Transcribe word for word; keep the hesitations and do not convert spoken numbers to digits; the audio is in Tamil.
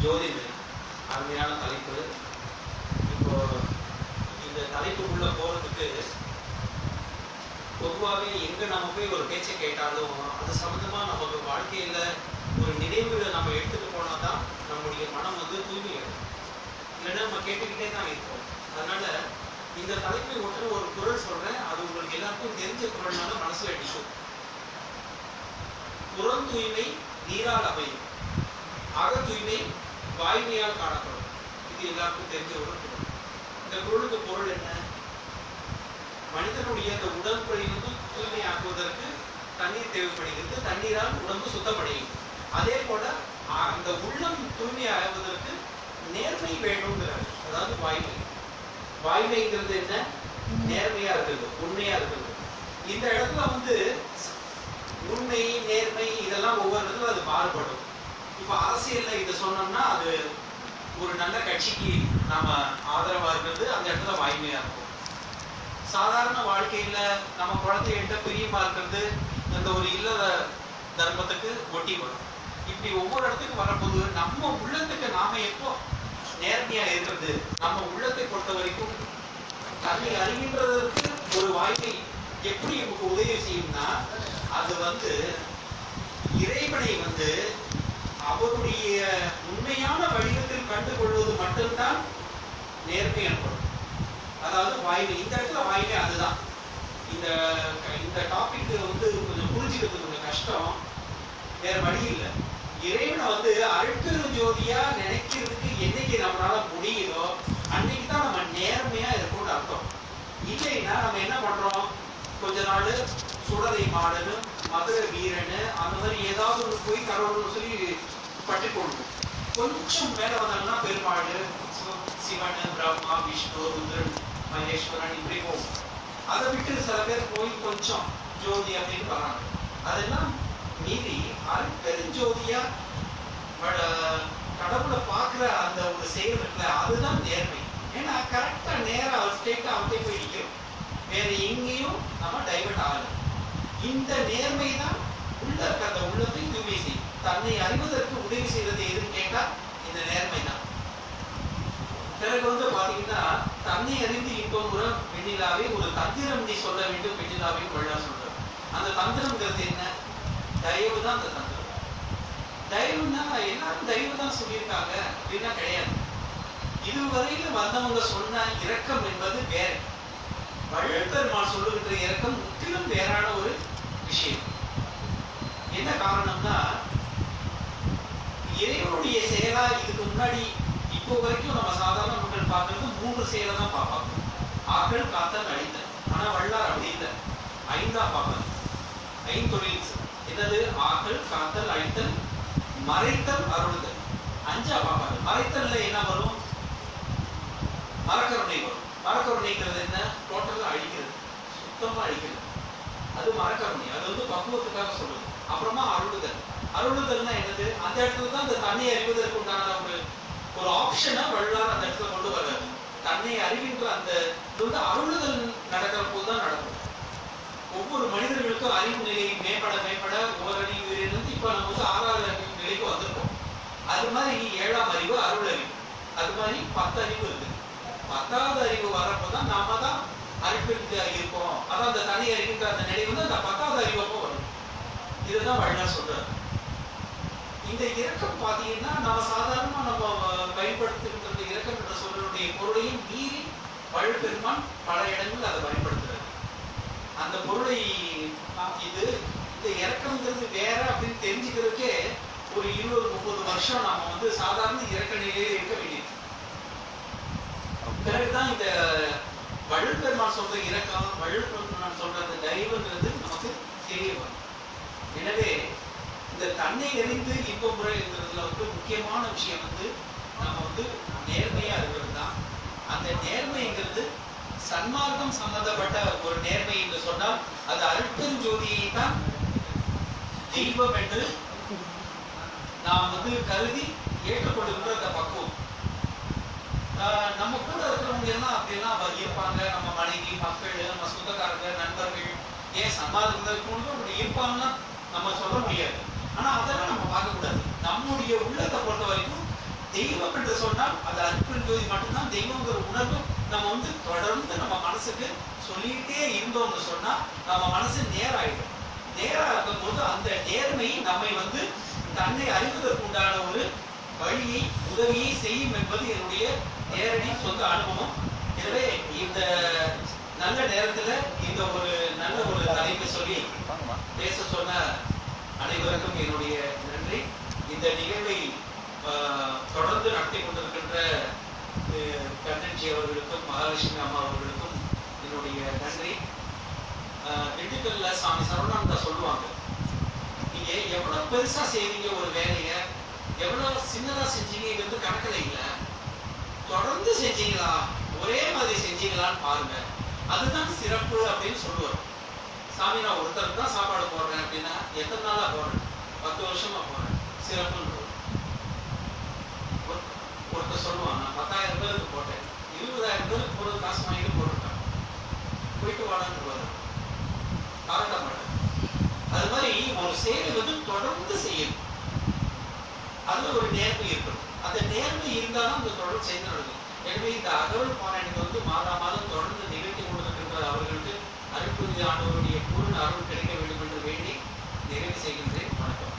ஜோதிடர் அருமையான தலைப்பு. இப்போ இந்த தலைப்புக்குள்ள போறதுக்கு பொதுவாகவே எங்க நம்ம போய் ஒரு பேச்சை கேட்டாலும் அது சம்பந்தமா நமக்கு வாழ்க்கையில ஒரு நினைவுகளை நம்ம எடுத்துட்டு போனாதான் நம்முடைய மனம் வந்து தூய்மையாகும். இல்லைன்னா நம்ம கேட்டுக்கிட்டே தான் இருப்போம். அதனால இந்த தலைப்பை ஒன்று ஒரு குறள் சொல்றேன், அது உங்களுக்கு எல்லாருக்கும் தெரிஞ்ச குறள்னால மனசுல அடிக்கும். புறம் தூய்மை நீரால் அமையும், அக தூய்மை வாய்மையால் காணப்படும். இது எல்லாருக்கும் தெரிஞ்ச ஒரு குறள். இந்த குறளுக்கு பொருள் என்ன? மனிதனுடைய அந்த உடம்பை வந்து தூய்மையாக்குவதற்கு தண்ணீர் தேவைப்படுகிறது. தண்ணீரால் உடம்பு சுத்தமடையும். அதே போல அந்த உள்ளம் தூய்மையாகுவதற்கு நேர்மை வேணுங்கிறார். அதாவது வாய்மை. வாய்மைங்கிறது என்ன? நேர்மையா இருக்கிறது, உண்மையா இருக்கிறது. இந்த இடத்துல வந்து உண்மை நேர்மை இதெல்லாம் ஒவ்வொரு இடத்துல அது மாறுபடும். இப்ப அரசியல்ல இதை சொன்னோம்னா அது ஒரு நல்ல கட்சிக்கு நாம ஆதரவா இருக்கிறது, அந்த இடத்துல வாய்மையா இருக்கும். சாதாரண வாழ்க்கையில நம்ம குழந்தைகிட்ட பிரியமா இருக்கிறது அந்த ஒரு இல்லற தர்மத்துக்கு ஒட்டி வரும். இப்படி ஒவ்வொரு இடத்துக்கு வரும்போது நம்ம உள்ளத்துக்கு நாம எப்போ நேர்மையா இருக்கிறது, நம்ம உள்ளத்தை பொறுத்த வரைக்கும் தன்னை அறிகின்றதற்கு ஒரு வாய்ப்பை எப்படி நமக்கு உதவி செய்யும்னா, அது வந்து இறைவனை வந்து அவருடைய உண்மையான வடிவத்தில் கண்டுகொள்வது மட்டும்தான் நேர்மை எனப்படும். அதாவது வாய்மை. இந்த இடத்துல வாய்மை அதுதான். இந்த இந்த டாபிக் வந்து கொஞ்சம் புரிஞ்சுக்கிறது கொஞ்சம் கஷ்டம், வேற வழி இல்லை. இறைவனை வந்து அருட்பெரும் ஜோதியா நினைக்கிறதுக்கு என்னைக்கு நம்மளால முடியுதோ அன்னைக்கு தான் நம்ம நேர்மையா இருக்கும்னு அர்த்தம். இல்லைன்னா நம்ம என்ன பண்றோம், கொஞ்ச நாள் சுடலை மாடனு மதுரை வீரனு அந்த மாதிரி ஏதாவது ஒன்று போய் கடவுள்னு சொல்லி பட்டுக்கொள்ளும். கொஞ்சம் மேல வந்தாங்கன்னா பெருமாள், சிவன், பிரம்மா, விஷ்ணு, ருத்ரன், மகேஸ்வரன் இப்படி போகும். அதை விட்டு சில பேர் போய் கொஞ்சம் ஜோதி அப்படின்னு வராங்க. அதெல்லாம் மீறி அருட்பெருஞ்சோதியா கடவுளை பார்க்கிற அந்த ஒரு செயல் இருக்குல்ல, அதுதான் நேர்மை. ஏன்னா கரெக்டா நேரா அவர் ஸ்டேட்டா அவர்கிட்ட போய் நிற்கிறோம். வேற எங்கேயும் நம்ம டைவர்ட் ஆகல. இந்த நேர்மை தான் உள்ள இருக்க அந்த உள்ளத்தை தூய்மை செய்யும். தன்னை அறிவதற்கு உதவி செய்வது எதுன்னு கேட்டா இந்த நேர்மை தான். பிறகு வந்து பாத்தீங்கன்னா தன்னை அறிந்து இன்பம் முறை வெண்ணிலாவே ஒரு தந்திரம் நீ சொல்ல வேண்டும் வெண்ணிலாவையும் வள்ளா சொல்றாரு. அந்த தந்திரம்ங்கிறது என்ன? தயவு தான் அந்த தந்திரம். தயவுன்னா எல்லாரும் தயவு தான் சொல்லியிருக்காங்க அப்படின்னா கிடையாது. இதுவரையில வந்தவங்க சொன்ன இரக்கம் என்பது வேற. வள்ளற்பெருமான் சொல்லுகின்ற இரக்கம் முற்றிலும் வேறான ஒரு விஷயம். என்ன காரணம்னா, இறைவனுடைய செயலா இதுக்கு முன்னாடி இப்போ வரைக்கும் நம்ம சாதாரண மக்கள் பார்க்கறது மூன்று செயலை தான் பார்ப்பாங்க. ஆக்கள், காத்தல், அழித்தல். ஆனா வள்ளார் அப்படி இல்லை, ஐந்தா பார்ப்பாங்க. ஐந்தொழில் என்னது? ஆக்கள், காத்தல், அழித்தல், மறைத்தல், அருளுதல். அஞ்சா பார்ப்பாங்க. மறைத்தல்ல என்ன வரும்? மரக்கருணை வரும். மரக்கருணைங்கிறது என்ன? டோட்டலா அழிக்கிறது, சுத்தமா அழிக்கிறது. அது மரக்கருணை. அது வந்து பக்குவத்துக்காக சொல்லுது. அப்புறமா அருளுதல். அருளுதல்னா என்னது? அந்த இடத்துல தான் அந்த தன்னை அறிவதற்கு உண்டான ஒரு ஒரு ஆப்ஷனா வள்ளார் அந்த இடத்துல கொண்டு வர்றாரு. தன்னை அறிகின்ற அந்த அருளுதல் நடக்கிற போதுதான் நடக்கும். ஒவ்வொரு மனிதர்களுக்கும் அறிவு நிலை மேம்பட மேம்பட ஒரு அறிவு இருந்து இப்ப நம்ம வந்து ஆறாவது அறிவு நிலைக்கு வந்திருக்கோம். அது மாதிரி ஏழாம் அறிவு அருள் அறிவு. அது மாதிரி பத்து அறிவு இருக்கு. பத்தாவது அறிவு வரப்போதான் நாம தான் அறிவிற்கு இருக்கோம். அதான் அந்த தனி அறிகின்ற அந்த நிலை வந்து அந்த பத்தாவது அறிவப்போ வரும். இதுதான் வள்ளார் சொல்றாரு. இந்த இரக்கம் பாத்தீங்கன்னா நம்ம சாதாரணமா நம்ம பயன்படுத்துகின்ற இரக்கம் என்ற சொல்லுடைய பொருளையும் மீறி வள்ளற்பெருமான் பல இடங்கள் அதை பயன்படுத்துறாரு. அந்த பொருளை இது இந்த இறக்கம்ங்கிறது வேற அப்படின்னு தெரிஞ்சுக்கிறதுக்கே ஒரு இருபது முப்பது வருஷம் நாம வந்து சாதாரண இறக்க நிலையிலே இருக்க வேண்டியது. பிறகுதான் இந்த வள்ளற்பெருமான் சொல்ற இறக்கம், வள்ளற்பெருமான் சொல்ற அந்த தயவுங்கிறது நமக்கு தெரிய வரும். எனவே இந்த தன்னை அறிந்து இன்ப முறை இருக்கிறதுல வந்து முக்கியமான விஷயம் வந்து நம்ம வந்து நேர்மையா இருக்கிறது தான். அந்த நேர்மைங்கிறது சன்மார்க்கம் சம்பந்தப்பட்ட ஒரு நேர்மை என்று சொன்னால் அது அருட்பெருஞ்சோதியை தான் தெய்வம் என்று நாம் வந்து கருதி ஏற்றுக்கொள்கின்ற அந்த பக்குவம். நம்ம கூட இருக்கிறவங்க எல்லாம் அப்படியெல்லாம் இருப்பாங்க. நம்ம மனைவி, மக்கள், நம்ம சொந்தக்காரங்க, நண்பர்கள், ஏன் சன்மார்க்கத்தில் அப்படி இருப்பாங்கன்னா நம்ம சொல்ல முடியாது. ஆனா அதெல்லாம் நம்ம பார்க்க கூடாது. நம்முடைய உள்ளத்தை பொறுத்த வரைக்கும் தெய்வம் என்று சொன்னால் அது அருட்பெரும் ஜோதி மட்டும்தான் தெய்வங்கிற உணர்வு நம்ம வந்து தொடர்ந்து நம்ம மனசுக்கு சொல்லிக்கிட்டே இருந்தோம்னு சொன்னா நம்ம மனசு நேராயிடும். நேராகும் போது அந்த நேர்மை நம்மை வந்து தன்னை அறிவதற்கு உண்டான ஒரு வழியை உதவியை செய்யும் என்பது என்னுடைய நேரடி சொந்த அனுபவம். எனவே இந்த நல்ல நேரத்துல இந்த ஒரு நல்ல ஒரு தலைப்பை சொல்லி பேச சொன்ன அனைவருக்கும் என்னுடைய நன்றி. இந்த நிகழ்வை தொடர்ந்து நடத்தி கொண்டிருக்கின்ற கண்ணன்ஜி அவர்களுக்கும் மகாலட்சுமி அம்மா அவர்களுக்கும் என்னுடைய நன்றி. திண்டுக்கல்ல சுவாமி சரவணானந்தா சொல்லுவாங்க, நீங்க எவ்வளவு பெருசா செய்வீங்க ஒரு வேலைய, எவ்வளவு சின்னதா செஞ்சீங்கிறது கணக்கில் இல்லை, தொடர்ந்து செஞ்சீங்களா, ஒரே மாதிரி செஞ்சீங்களான்னு பாருங்க, அதுதான் சிறப்பு அப்படின்னு சொல்லுவார். சாமி நான் ஒருத்தருக்கு தான் சாப்பாடு போடுறேன் அப்படின்னா எத்தனை நாளா போடுறேன், பத்து வருஷமா போடுறேன், சிறப்புன்னு ஒருத்தர் சொல்லுவான், நான் பத்தாயிரம் பேருக்கு போட்டேன், இருபதாயிரம் பேருக்கு போடுறது காசு வாங்கிட்டு போட்டுட்டான், போயிட்டு வாடான்னு பாராட்ட மாட்டேன். அது மாதிரி ஒரு செயலை வந்து தொடர்ந்து செய்யணும், அதுல ஒரு நேர்மை இருக்கணும். அந்த நேர்மை இருந்தாலும் அந்த தொடர்ந்து செய்து நடக்கும். எனவே இந்த அகவல் பாராயணத்தை வந்து மாதா மாதம் தொடர்ந்து நிகழ்த்தி கொண்டிருக்கின்ற அவர்களுக்கு அருட்பெரும் ஆண்டவருடைய பூர்ண அருள் கிடைக்க வேண்டும் என்று வேண்டி நிறைவு செய்கின்றேன். வணக்கம்.